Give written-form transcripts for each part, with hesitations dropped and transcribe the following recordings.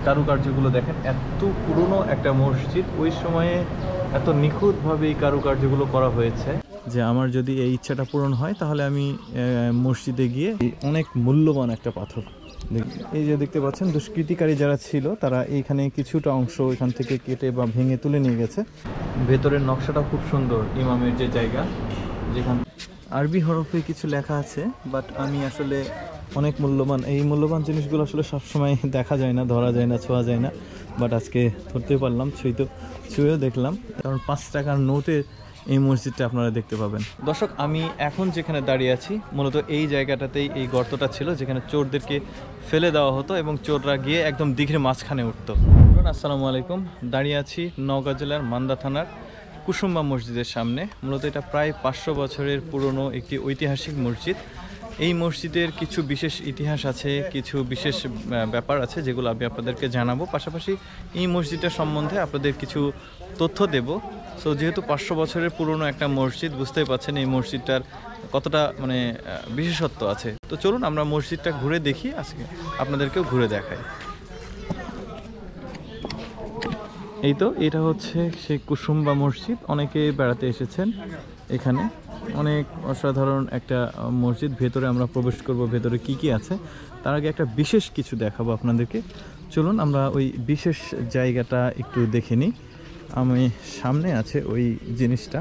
কারুকার্যগুলো দেখেন, এত পুরনো একটা মসজিদ, ওই সময়ে এত নিখুঁতভাবে এই কারুকার্যগুলো করা হয়েছে যে আমার যদি এই ইচ্ছাটা পূরণ হয় তাহলে আমি মসজিদে গিয়ে অনেক মূল্যবান একটা পাথর, এই যে দেখতে পাচ্ছেন, দুষ্কৃতিকারী যারা ছিল তারা এইখানে কিছুটা অংশ এখান থেকে কেটে বা ভেঙে তুলে নিয়ে গেছে। ভেতরের নকশাটা খুব সুন্দর, ইমামের যে জায়গা, যেখানে আরবি হরফে কিছু লেখা আছে, বাট আমি আসলে অনেক মূল্যবান, এই মূল্যবান জিনিসগুলো আসলে সবসময় দেখা যায় না, ধরা যায় না, ছোঁয়া যায় না, বাট আজকে ধরতে পারলাম, ছুঁয়েও দেখলাম, কারণ 5 টাকার নোটে এই মসজিদটা আপনারা দেখতে পাবেন। দর্শক, আমি এখন যেখানে দাঁড়িয়ে আছি মূলত এই জায়গাটাতেই এই গর্তটা ছিল যেখানে চোরদেরকে ফেলে দেওয়া হতো এবং চোররা গিয়ে একদম দিঘির মাঝখানে উঠতো। আসসালামু আলাইকুম, দাঁড়িয়ে আছি নওগাঁ জেলার মান্দা থানার কুসুম্বা মসজিদের সামনে। মূলত এটা প্রায় 500 বছরের পুরনো একটি ঐতিহাসিক মসজিদ। এই মসজিদের কিছু বিশেষ ইতিহাস আছে, কিছু বিশেষ ব্যাপার আছে যেগুলো আমি আপনাদেরকে জানাবো, পাশাপাশি এই মসজিদটা সম্বন্ধে আপনাদের কিছু তথ্য দেব। সো যেহেতু 500 বছরের পুরনো একটা মসজিদ, বুঝতেই পারছেন এই মসজিদটার কতটা বিশেষত্ব আছে। তো চলুন আমরা মসজিদটা ঘুরে দেখি, আজকে আপনাদেরকেও ঘুরে দেখাই। এই তো, এটা হচ্ছে সেই কুসুম্বা মসজিদ, অনেকে বেড়াতে এসেছেন এখানে, অনেক অসাধারণ একটা মসজিদ। ভেতরে আমরা প্রবেশ করব, ভেতরে কি কি আছে তার আগে একটা বিশেষ কিছু দেখাবো আপনাদেরকে। চলুন আমরা ওই বিশেষ জায়গাটা একটু দেখে নিই। আমি সামনে আছে ওই জিনিসটা,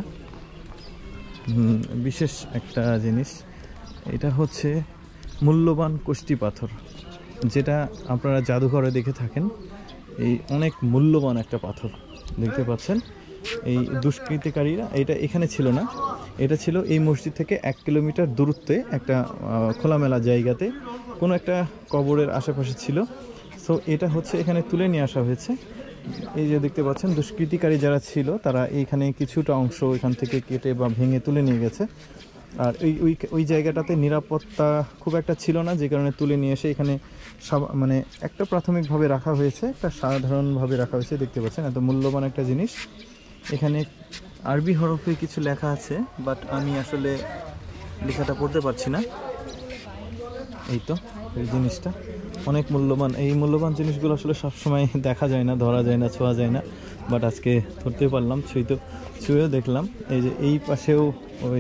বিশেষ একটা জিনিস, এটা হচ্ছে মূল্যবান কোষ্টি পাথর, যেটা আপনারা জাদুঘরে দেখে থাকেন। এই অনেক মূল্যবান একটা পাথর দেখতে পাচ্ছেন। এই দুষ্কৃতিকারীরা, এটা এখানে ছিল না, এটা ছিল এই মসজিদ থেকে 1 কিলোমিটার দূরত্বে একটা খোলামেলা জায়গাতে, কোনো একটা কবরের আশেপাশে ছিল। সো এটা হচ্ছে এখানে তুলে নিয়ে আসা হয়েছে। এই যে দেখতে পাচ্ছেন, দুষ্কৃতিকারী যারা ছিল তারা এইখানে কিছুটা অংশ এখান থেকে কেটে বা ভেঙে তুলে নিয়ে গেছে। আর ওই জায়গাটাতে নিরাপত্তা খুব একটা ছিল না, যে কারণে তুলে নিয়ে এসে এখানে একটা প্রাথমিকভাবে রাখা হয়েছে, একটা সাধারণভাবে রাখা হয়েছে। দেখতে পাচ্ছেন এত মূল্যবান একটা জিনিস। এখানে আরবি হরফে কিছু লেখা আছে, বাট আমি আসলে লেখাটা পড়তে পারছি না। এই তো, এই জিনিসটা অনেক মূল্যবান, এই মূল্যবান জিনিসগুলো আসলে সবসময় দেখা যায় না, ধরা যায় না, ছোঁয়া যায় না, বাট আজকে ধরতে পারলাম, ছুঁয়েও দেখলাম। এই যে এই পাশেও ওই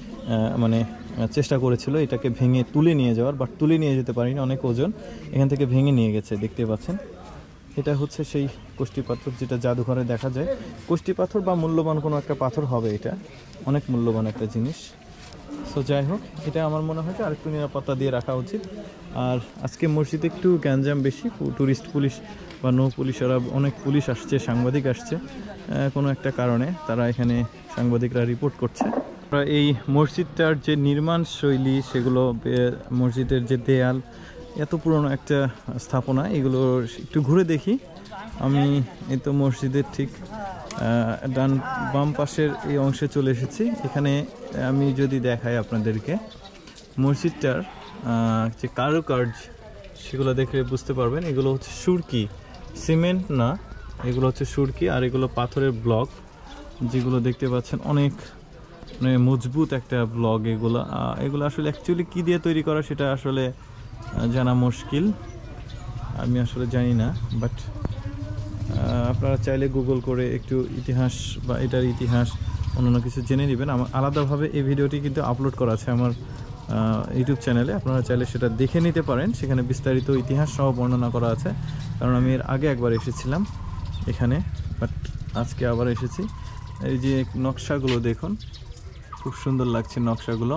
চেষ্টা করেছিল এটাকে ভেঙে তুলে নিয়ে যাওয়ার, বাট তুলে নিয়ে যেতে পারিনি, অনেক ওজন, এখান থেকে ভেঙে নিয়ে গেছে। দেখতে পাচ্ছেন এটা হচ্ছে সেই কোষ্টি পাথর যেটা জাদুঘরে দেখা যায়। কোষ্টি পাথর বা মূল্যবান কোনো একটা পাথর হবে, এটা অনেক মূল্যবান একটা জিনিস। সো যাই হোক, এটা আমার মনে হয় আর একটু নিরাপত্তা দিয়ে রাখা উচিত। আর আজকে মসজিদে একটু গ্যাঞ্জাম বেশি, টুরিস্ট পুলিশ বা নৌ পুলিশ, ওরা অনেক পুলিশ আসছে, সাংবাদিক আসছে, কোনো একটা কারণে তারা এখানে সাংবাদিকরা রিপোর্ট করছে। এই মসজিদটার যে নির্মাণ শৈলী, সেগুলো, মসজিদের যে দেয়াল, এত পুরনো একটা স্থাপনা, এগুলো একটু ঘুরে দেখি আমি। এই তো মসজিদের ঠিক বাম পাশের এই অংশে চলে এসেছি। এখানে আমি যদি দেখাই আপনাদেরকে মসজিদটার যে কারুকার্য, সেগুলো দেখে বুঝতে পারবেন। এগুলো হচ্ছে সুরকি, সিমেন্ট না, এগুলো হচ্ছে সুরকি, আর এগুলো পাথরের ব্লক, যেগুলো দেখতে পাচ্ছেন অনেক মজবুত একটা ব্লক। এগুলো আসলে অ্যাকচুয়ালি কী দিয়ে তৈরি করা সেটা আসলে জানা মুশকিল, আমি আসলে জানি না, বাট আপনারা চাইলে গুগল করে একটু ইতিহাস বা এটার ইতিহাস অন্যান্য কিছু জেনে নেবেন। আমার আলাদাভাবে এই ভিডিওটি কিন্তু আপলোড করা আছে আমার ইউটিউব চ্যানেলে, আপনারা চাইলে সেটা দেখে নিতে পারেন। সেখানে বিস্তারিত ইতিহাস সহ বর্ণনা করা আছে, কারণ আমি এর আগে একবার এসেছিলাম এখানে, বাট আজকে আবার এসেছি। এই যে নকশাগুলো দেখুন, খুব সুন্দর লাগছে নকশাগুলো।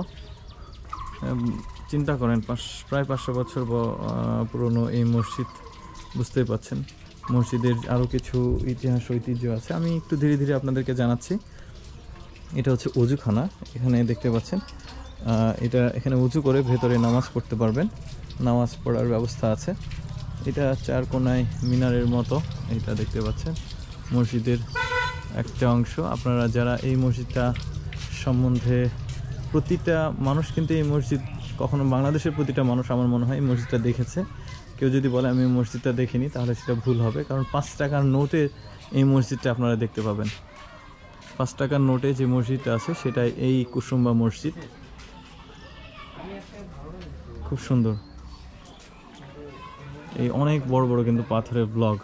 চিন্তা করেন, প্রায় 500 বছর পুরনো এই মসজিদ, বুঝতেই পাচ্ছেন। মসজিদের আরও কিছু ইতিহাস ঐতিহ্য আছে, আমি একটু ধীরে ধীরে আপনাদেরকে জানাচ্ছি। এটা হচ্ছে অজুখানা, এখানে দেখতে পাচ্ছেন, এখানে উজু করে ভেতরে নামাজ পড়তে পারবেন, নামাজ পড়ার ব্যবস্থা আছে। এটা 4 কোণায় মিনারের মতো, এটা দেখতে পাচ্ছেন মসজিদের একটা অংশ। আপনারা যারা এই মসজিদটা সম্বন্ধে, প্রতিটা মানুষ কিন্তু এই মসজিদ, কখনো বাংলাদেশের প্রতিটা মানুষ আমার মনে হয় এই মসজিদটা দেখেছে। কেউ যদি বলে আমি মসজিদটা দেখিনি, তাহলে সেটা ভুল হবে, কারণ 5 টাকার নোটে এই মসজিদটা আপনারা দেখতে পাবেন। 5 টাকার নোটে যে মসজিদটা আছে সেটাই এই কুসুম্বা মসজিদ, খুব সুন্দর। এই অনেক বড় বড় কিন্তু পাথরের ব্লক।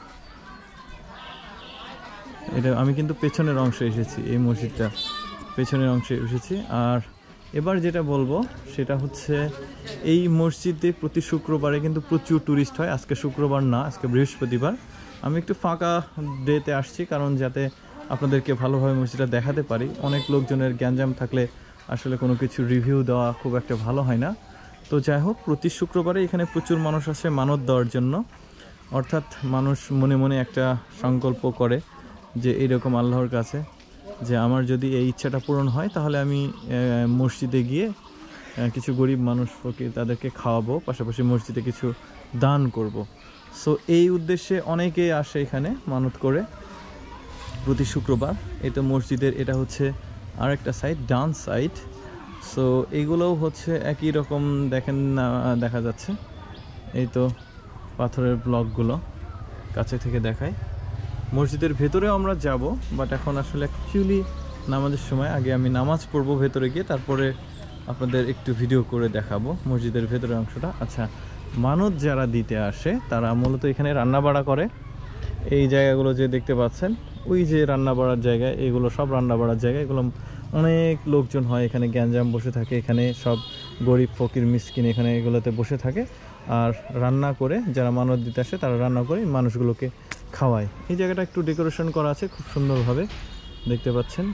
এটা আমি কিন্তু পেছনের অংশে এসেছি, এই মসজিদটা পেছনের অংশে এসেছি। আর এবার যেটা বলবো সেটা হচ্ছে এই মসজিদে প্রতি শুক্রবারে কিন্তু প্রচুর ট্যুরিস্ট হয়। আজকে শুক্রবার না, আজকে বৃহস্পতিবার। আমি একটু ফাঁকা ডেতে আসছি, কারণ যাতে আপনাদেরকে ভালোভাবে মসজিদটা দেখাতে পারি। অনেক লোকজনের গ্যাঞ্জাম থাকলে আসলে কোনো কিছু রিভিউ দেওয়া খুব একটা ভালো হয় না। তো যাই হোক, প্রতি শুক্রবারে এখানে প্রচুর মানুষ আসে মানত দেওয়ার জন্য। অর্থাৎ মানুষ মনে মনে একটা সংকল্প করে যে এইরকম আল্লাহর কাছে যে আমার যদি এই ইচ্ছাটা পূরণ হয় তাহলে আমি মসজিদে গিয়ে কিছু গরিব মানুষ ফকির তাদেরকে খাওয়াবো, পাশাপাশি মসজিদে কিছু দান করব। সো এই উদ্দেশ্যে অনেকেই আসে এখানে মানত করে প্রতি শুক্রবার। এই তো মসজিদের এটা হচ্ছে আরেকটা সাইড, ডান সাইড। সো এইগুলোও হচ্ছে একই রকম, দেখেন না, দেখা যাচ্ছে এই তো পাথরের ব্লকগুলো কাছে থেকে দেখায়। মসজিদের ভেতরেও আমরা যাব, বাট এখন আসলে অ্যাকচুয়ালি নামাজের সময়। আগে আমি নামাজ পড়বো ভেতরে গিয়ে, তারপরে আপনাদের একটু ভিডিও করে দেখাবো মসজিদের ভেতরের অংশটা। আচ্ছা, মানত যারা দিতে আসে তারা মূলত এখানে রান্না বাড়া করে। এই জায়গাগুলো যে দেখতে পাচ্ছেন, ওই যে রান্না বাড়ার জায়গা, এগুলো সব রান্না বাড়ার জায়গা। এগুলো অনেক লোকজন হয় এখানে, গ্যাঞ্জাম বসে থাকে এখানে, সব গরিব ফকির মিসকিন এখানে এগুলোতে বসে থাকে। আর রান্না করে যারা মানত দিতে আসে তারা রান্না করে মানুষগুলোকে খাওয়ায়। এই জায়গাটা একটু ডেকোরেশন করা আছে খুব সুন্দরভাবে, দেখতে পাচ্ছেন।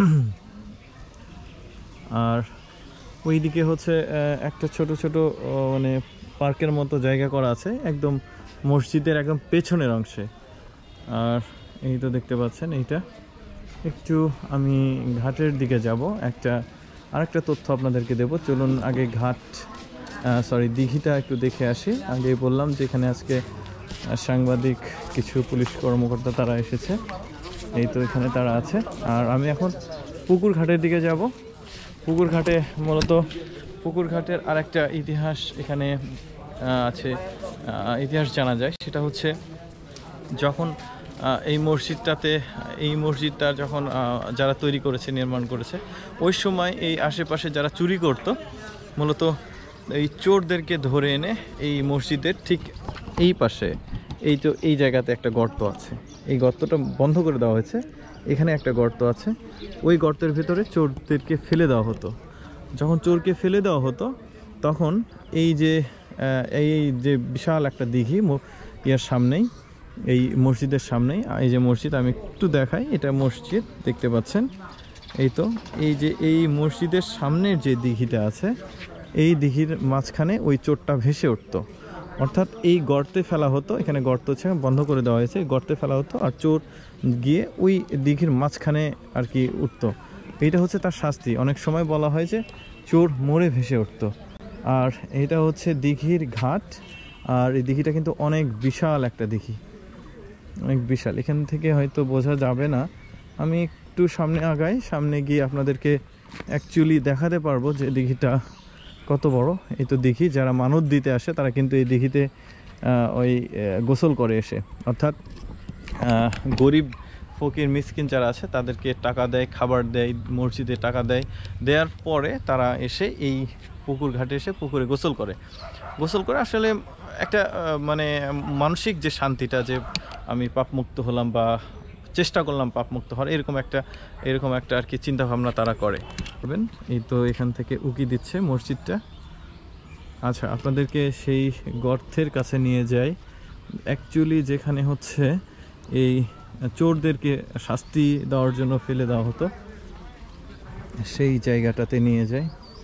আর ওইদিকে হচ্ছে একটা ছোট ছোট মানে পার্কের মতো জায়গা করা আছে একদম মসজিদের একদম পেছনের অংশে। আর এই তো দেখতে পাচ্ছেন, এইটা একটু আমি ঘাটের দিকে যাব, আরেকটা তথ্য আপনাদেরকে দেব। চলুন আগে দিঘিটা একটু দেখে আসি। আগেই বললাম যে এখানে আজকে সাংবাদিক কিছু পুলিশ কর্মকর্তা তারা এসেছে, এই তো এখানে তারা আছে। আর আমি এখন পুকুর ঘাটের দিকে যাব। পুকুর ঘাটে মূলত পুকুর ঘাটের আরেকটা ইতিহাস এখানে আছে, ইতিহাস জানা যায়। সেটা হচ্ছে যখন এই মসজিদটা যখন যারা তৈরি করেছে, নির্মাণ করেছে, ওই সময় এই আশেপাশে যারা চুরি করত, মূলত এই চোরদেরকে ধরে এনে এই মসজিদের ঠিক এই পাশে এই জায়গাতে একটা গর্ত আছে, এই গর্তটা বন্ধ করে দেওয়া হয়েছে। এখানে একটা গর্ত আছে, ওই গর্তের ভেতরে চোরদেরকে ফেলে দেওয়া হতো। যখন চোরকে ফেলে দেওয়া হতো তখন এই যে বিশাল একটা দিঘি ইয়ার সামনেই, এই মসজিদের সামনেই, এই যে মসজিদ আমি একটু দেখাই, এটা মসজিদ দেখতে পাচ্ছেন। এই মসজিদের সামনের যে দিঘিটা আছে, এই দিঘির মাঝখানে ওই চোরটা ভেসে উঠতো। অর্থাৎ এই গর্তে ফেলা হতো, এখানে গর্ত বন্ধ করে দেওয়া হয়েছে, গর্তে ফেলা হতো আর চোর গিয়ে ওই দিঘির মাঝখানে আর কি উঠতো। এইটা হচ্ছে তার শাস্তি। অনেক সময় বলা হয় যে চোর মরে ভেসে উঠতো। আর এটা হচ্ছে দিঘির ঘাট। আর এই দিঘিটা কিন্তু অনেক বিশাল একটা দিঘি, অনেক বিশাল। এখান থেকে হয়তো বোঝা যাবে না, আমি একটু সামনে আগাই, সামনে গিয়ে আপনাদেরকে অ্যাকচুয়ালি দেখাতে পারবো যে দিঘিটা কত বড়। এই তো দিঘি, যারা মানত দিতে আসে তারা কিন্তু এই দিঘিতে গোসল করে এসে। অর্থাৎ গরিব ফকির মিসকিন যারা আছে তাদেরকে টাকা দেয়, খাবার দেয়, মসজিদে টাকা দেওয়ার পরে তারা এসে এই পুকুর ঘাটে এসে পুকুরে গোসল করে আসলে একটা মানে মানসিক যে শান্তিটা, যে আমি পাপমুক্ত হলাম বা চেষ্টা করলাম পাপমুক্ত হওয়ার, এরকম একটা আর কি চিন্তাভাবনা তারা করে। এই তো এখান থেকে উকি দিচ্ছে মসজিদটা। আচ্ছা, আপনাদেরকে সেই গর্তের কাছে নিয়ে যাই, অ্যাকচুয়ালি যেখানে হচ্ছে এই চোরদেরকে শাস্তি দেওয়ার জন্য ফেলে দেওয়া হতো, সেই জায়গাটাতে নিয়ে যাই।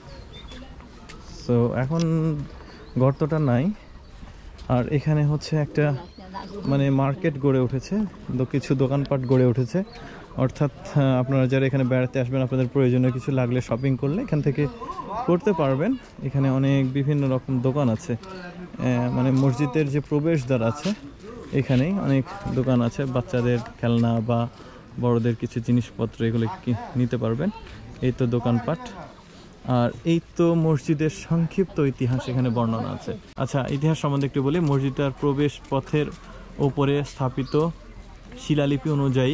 তো এখন গর্তটা নাই। আর এখানে হচ্ছে একটা মানে মার্কেট গড়ে উঠেছে, কিছু দোকানপাট গড়ে উঠেছে। অর্থাৎ আপনারা যারা এখানে বেড়াতে আসবেন, আপনাদের প্রয়োজনীয় কিছু লাগলে শপিং করলে এখান থেকে করতে পারবেন। এখানে অনেক বিভিন্ন রকম দোকান আছে, মানে মসজিদের যে প্রবেশদ্বার আছে এখানেই অনেক দোকান আছে, বাচ্চাদের খেলনা বা বড়দের কিছু জিনিসপত্র এগুলো নিতে পারবেন। এই তো দোকানপাট। আর এই তো মসজিদের সংক্ষিপ্ত ইতিহাস এখানে বর্ণনা আছে। আচ্ছা, ইতিহাস সম্বন্ধে একটু বলি। মসজিদটার প্রবেশ পথের ওপরে স্থাপিত শিলালিপি অনুযায়ী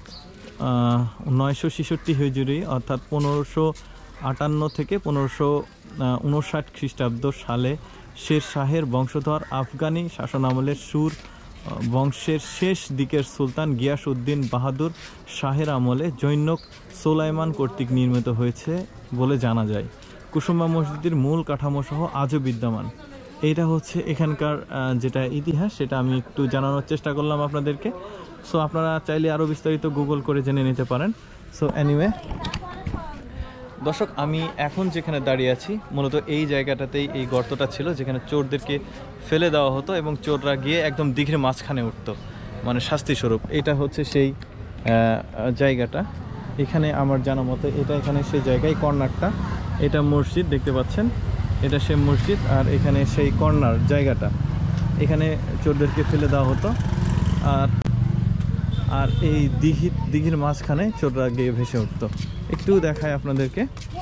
966 হিজরি অর্থাৎ 1558 থেকে 1559 খ্রিস্টাব্দ সালে শের শাহের বংশধর আফগানি শাসনামলের সুর বংশের শেষ দিকের সুলতান গিয়াস উদ্দিন বাহাদুর শাহের আমলে জৈনক সোলাইমান কর্তৃক নির্মিত হয়েছে বলে জানা যায়। কুসুম্বা মসজিদের মূল কাঠামো সহ আজও বিদ্যমান। এইটা হচ্ছে এখানকার যেটা ইতিহাস, সেটা আমি একটু জানানোর চেষ্টা করলাম আপনাদেরকে। সো আপনারা চাইলে আরও বিস্তারিত গুগল করে জেনে নিতে পারেন। সো এনিওয়ে দর্শক, আমি এখন যেখানে দাঁড়িয়ে আছি মূলত এই জায়গাটাতেই এই গর্তটা ছিল যেখানে চোরদেরকে ফেলে দেওয়া হতো এবং চোররা গিয়ে একদম দিঘির মাঝখানে উঠতো, মানে শাস্তিস্বরূপ। এটা হচ্ছে সেই জায়গাটা। এখানে আমার জানা মতো এটা এখানে সেই জায়গায় কর্নারটা, এটা মসজিদ দেখতে পাচ্ছেন, এটা সেই মসজিদ। আর এখানে সেই কর্নার জায়গাটা, এখানে চোরদেরকে ফেলে দেওয়া হতো। আর এই দিঘির মাঝখানে চোররা গিয়ে ভেসে উঠতো। একটু দেখায় আপনাদেরকে,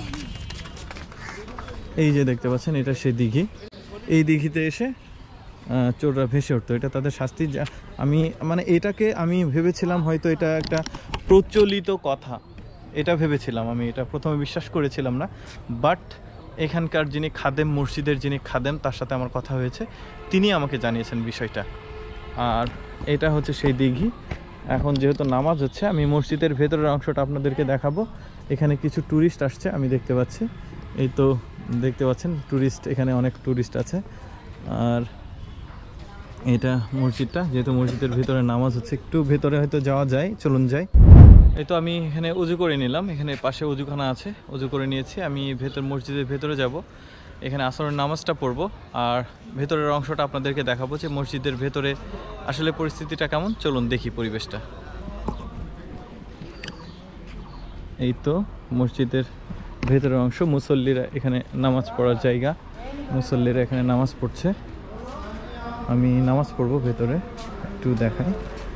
এই যে দেখতে পাচ্ছেন এটা সেই দিঘি। এই দিঘিতে এসে চোররা ভেসে উঠতো, এটা তাদের শাস্তি। আমি মানে এটাকে আমি ভেবেছিলাম হয়তো এটা একটা প্রচলিত কথা, এটা ভেবেছিলাম আমি, এটা প্রথমে বিশ্বাস করেছিলাম না। বাট এখানকার যিনি খাদেম, মসজিদের যিনি খাদেম, তার সাথে আমার কথা হয়েছে, তিনি আমাকে জানিয়েছেন বিষয়টা। আর এটা হচ্ছে সেই দিঘি। এখন যেহেতু নামাজ হচ্ছে, আমি মসজিদের ভেতরের অংশটা আপনাদেরকে দেখাবো। এখানে কিছু ট্যুরিস্ট আসছে আমি দেখতে পাচ্ছি, এই তো দেখতে পাচ্ছেন ট্যুরিস্ট, এখানে অনেক ট্যুরিস্ট আছে। আর এটা মসজিদটা, যেহেতু মসজিদের ভেতরে নামাজ হচ্ছে, একটু ভেতরে হয়তো যাওয়া যায়, চলুন যাই। এই তো আমি এখানে উজু করে নিলাম, এখানে পাশে উজুখানা আছে, উজু করে নিয়েছি। আমি মসজিদের ভেতরে যাব, এখানে আসরের নামাজটা পড়বো আর ভেতরের অংশটা আপনাদেরকে দেখাবো যে মসজিদের ভেতরে আসলে পরিস্থিতিটা কেমন। চলুন দেখি পরিবেশটা। এই তো মসজিদের ভেতরের অংশ, মুসল্লিরা এখানে নামাজ পড়ার জায়গা, মুসল্লিরা এখানে নামাজ পড়ছে। আমি নামাজ পড়বো ভেতরে, একটু দেখাই।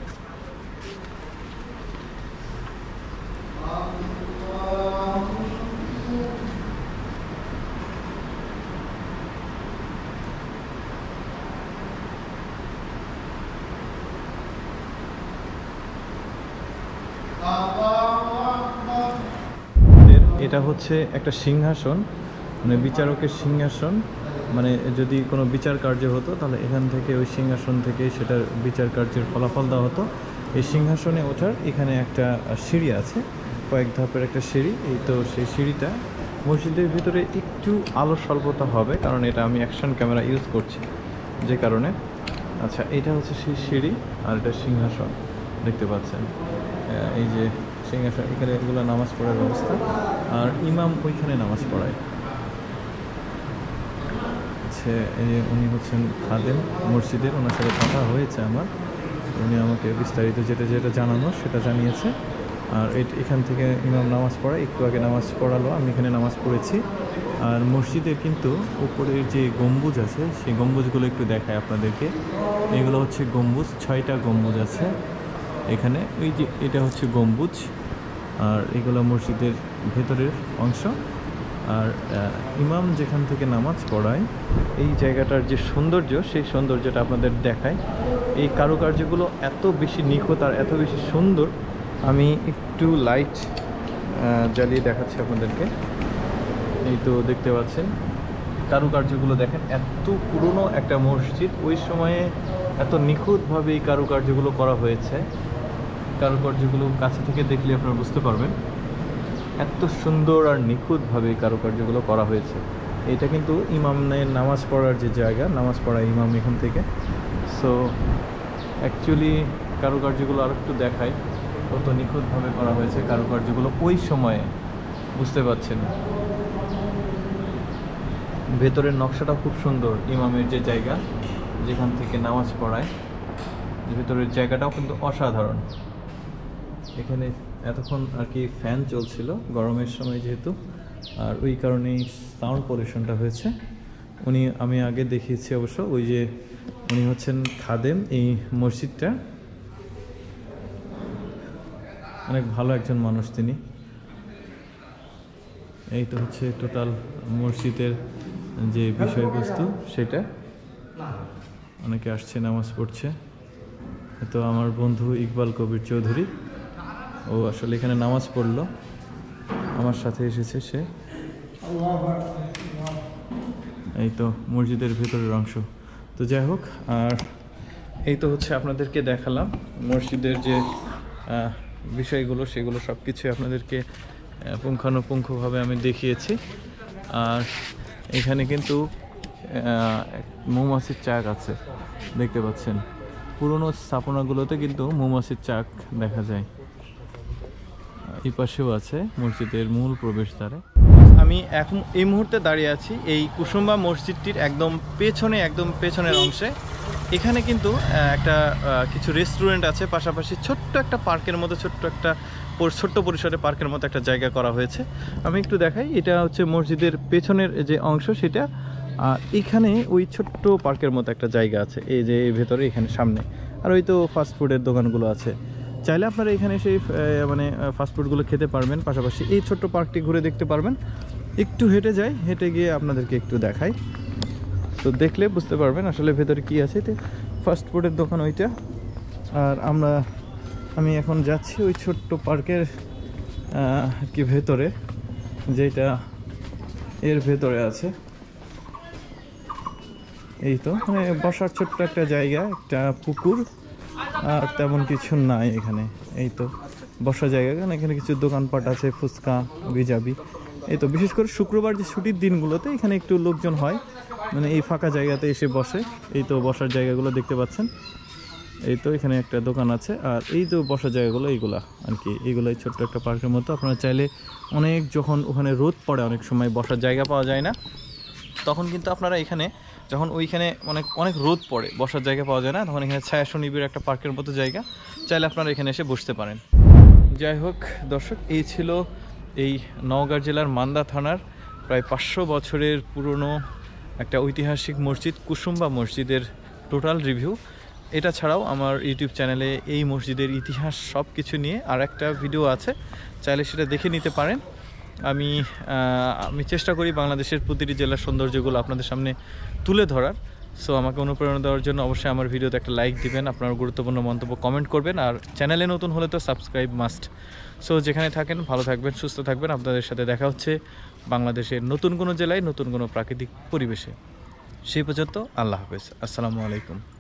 এটা হচ্ছে একটা সিংহাসন, মানে বিচারকের সিংহাসন। মানে যদি কোনো বিচার কার্য হতো তাহলে এখান থেকে, ওই সিংহাসন থেকে সেটার বিচার কার্যের ফলাফল দেওয়া হতো। এই সিংহাসনে ওঠার এখানে একটা সিঁড়ি আছে, কয়েক ধাপের একটা সিঁড়ি। এই তো সেই সিঁড়িটা। মসজিদের ভিতরে একটু আলো স্বল্পতা হবে, কারণ এটা আমি অ্যাকশন ক্যামেরা ইউজ করছি যে কারণে। আচ্ছা, এটা হচ্ছে সেই সিঁড়ি, আর এটা সিংহাসন দেখতে পাচ্ছেন। এই যে সিংহাসন, এখানে এগুলো নামাজ পড়ার ব্যবস্থা। আর ইমাম ওইখানে নামাজ পড়ায়। উনি হচ্ছেন খাদেম মসজিদের, ওনার সাথে কথা হয়েছে আমার, উনি আমাকে বিস্তারিত যেটা জানানো সেটা জানিয়েছে। আর এখান থেকে ইমাম নামাজ পড়ায়, একটু আগে নামাজ পড়ালো, আমি এখানে নামাজ পড়েছি। আর মসজিদের কিন্তু উপরের যে গম্বুজ আছে, সেই গম্বুজগুলো একটু দেখায় আপনাদেরকে। এগুলো হচ্ছে গম্বুজ, 6টা গম্বুজ আছে এখানে। ওই যে এটা হচ্ছে গম্বুজ, আর এগুলো মসজিদের ভেতরের অংশ। আর ইমাম যেখান থেকে নামাজ পড়ায়, এই জায়গাটার যে সৌন্দর্য, সেই সৌন্দর্যটা আপনাদের দেখায়। এই কারুকার্যগুলো এত বেশি নিখুঁত আর এত বেশি সুন্দর, আমি একটু লাইট জ্বালিয়ে দেখাচ্ছি আপনাদেরকে। এই তো দেখতে পাচ্ছেন কারুকার্যগুলো দেখেন, এত পুরনো একটা মসজিদ, ওই সময়ে এত নিখুঁতভাবে এই কারুকার্যগুলো করা হয়েছে। কারুকার্যগুলো কাছে থেকে দেখলে আপনারা বুঝতে পারবেন এত সুন্দর আর নিখুঁতভাবে এই কারুকার্যগুলো করা হয়েছে। এটা কিন্তু ইমামের নামাজ পড়ার যে জায়গা, নামাজ পড়ায় ইমাম এখান থেকে। সো অ্যাকচুয়ালি কারুকার্যগুলো আর একটু দেখায় কত নিখুঁতভাবে করা হয়েছে কারুকার্যগুলো ওই সময়ে, বুঝতে পারছেন। ভেতরের নকশাটা খুব সুন্দর, ইমামের যে জায়গা যেখান থেকে নামাজ পড়ায়, ভেতরের জায়গাটাও কিন্তু অসাধারণ। এখানে এতক্ষণ আর কি ফ্যান চলছিল গরমের সময় যেহেতু, আর ওই কারণেই সাউন্ড পলিউশনটা হয়েছে। আমি আগে দেখিয়েছি অবশ্য, ওই যে উনি হচ্ছেন খাদেম এই মসজিদটা, অনেক ভালো একজন মানুষ তিনি। এই তো হচ্ছে টোটাল মসজিদের যে বিষয়বস্তু সেটা। অনেকে আসছে, নামাজ পড়ছে। তো আমার বন্ধু ইকবাল কবির চৌধুরী, ও আসলে এখানে নামাজ পড়লো, আমার সাথে এসেছে সে। এই তো মসজিদের ভেতরের অংশ। তো যাই হোক, আর এই তো হচ্ছে আপনাদেরকে দেখালাম মসজিদের যে বিষয়গুলো, সেগুলো সব কিছুই আপনাদেরকে পুঙ্খানুপুঙ্খভাবে আমি দেখিয়েছি। আর এখানে কিন্তু মৌমাছির চাক আছে, দেখতে পাচ্ছেন। পুরনো স্থাপনাগুলোতে কিন্তু মৌমাছির চাক দেখা যায়। এই পাশেও আছে মসজিদের মূল প্রবেশদ্বারে। আমি এখন এই মুহূর্তে দাঁড়িয়ে আছি এই কুসুম্বা মসজিদটির একদম পেছনের অংশে। এখানে কিন্তু একটা কিছু রেস্টুরেন্ট আছে, পাশাপাশি ছোট্ট একটা পার্কের মতো, ছোট্ট পরিসরে পার্কের মতো একটা জায়গা করা হয়েছে। আমি একটু দেখাই, এটা হচ্ছে মসজিদের পেছনের যে অংশ সেটা। আর এখানে ওই ছোট্ট পার্কের মতো একটা জায়গা আছে, এই যে ভেতরে এখানে সামনে। আর ওই তো ফাস্টফুডের দোকানগুলো আছে, চাইলে আপনারা এখানে সেই মানে ফাস্টফুডগুলো খেতে পারবেন, পাশাপাশি এই ছোট্ট পার্কটি ঘুরে দেখতে পারবেন। একটু হেঁটে গিয়ে আপনাদেরকে একটু দেখাই, তো দেখলে বুঝতে পারবেন আসলে ভেতরে কি আছে। তো ফাস্টফুডের দোকান ওইটা। আর আমি এখন যাচ্ছি ওই ছোট্ট পার্কের কি ভেতরে, যেটা এর ভেতরে আছে। এই তো মানে বসার ছোট্ট একটা জায়গা, একটা পুকুর, আর তেমন কিছু নাই এখানে। এই তো বসার জায়গা, এখানে কিছু দোকানপাট আছে, ফুচকা, বিজাবি। এই তো বিশেষ করে শুক্রবার যে ছুটির দিনগুলোতে এখানে একটু লোকজন হয়, মানে এই ফাঁকা জায়গাতে এসে বসে। এই তো বসার জায়গাগুলো দেখতে পাচ্ছেন। এই তো এখানে একটা দোকান আছে, আর এই তো বসার জায়গাগুলো এইগুলা আর কি। এইগুলোই ছোট্ট একটা পার্কের মতো। আপনারা চাইলে যখন ওখানে রোদ পড়ে, অনেক সময় বসার জায়গা পাওয়া যায় না, তখন কিন্তু আপনারা এখানে, যখন ওইখানে অনেক রোদ পড়ে, বসার জায়গা পাওয়া যায় না, তখন এখানে ছায়া নিবিড় একটা পার্কের মতো জায়গা, চাইলে আপনারা এখানে এসে বসতে পারেন। যাই হোক দর্শক, এই ছিল এই নওগাঁ জেলার মান্দা থানার প্রায় 500 বছরের পুরনো একটা ঐতিহাসিক মসজিদ কুসুম্বা মসজিদের টোটাল রিভিউ। এটা ছাড়াও আমার ইউটিউব চ্যানেলে এই মসজিদের ইতিহাস সব কিছু নিয়ে আর একটা ভিডিও আছে, চাইলে সেটা দেখে নিতে পারেন। আমি চেষ্টা করি বাংলাদেশের প্রতিটি জেলার সৌন্দর্যগুলো আপনাদের সামনে তুলে ধরার। সো আমাকে অনুপ্রেরণা দেওয়ার জন্য অবশ্যই আমার ভিডিওতে একটা লাইক দিবেন, আপনার গুরুত্বপূর্ণ মন্তব্য কমেন্ট করবেন, আর চ্যানেলে নতুন হলে তো সাবস্ক্রাইব মাস্ট। সো যেখানে থাকেন ভালো থাকবেন, সুস্থ থাকবেন। আপনাদের সাথে দেখা হচ্ছে বাংলাদেশের নতুন কোনো জেলায় নতুন কোনো প্রাকৃতিক পরিবেশে। সেই পর্যন্ত আল্লাহ হাফেজ, আসসালামু আলাইকুম।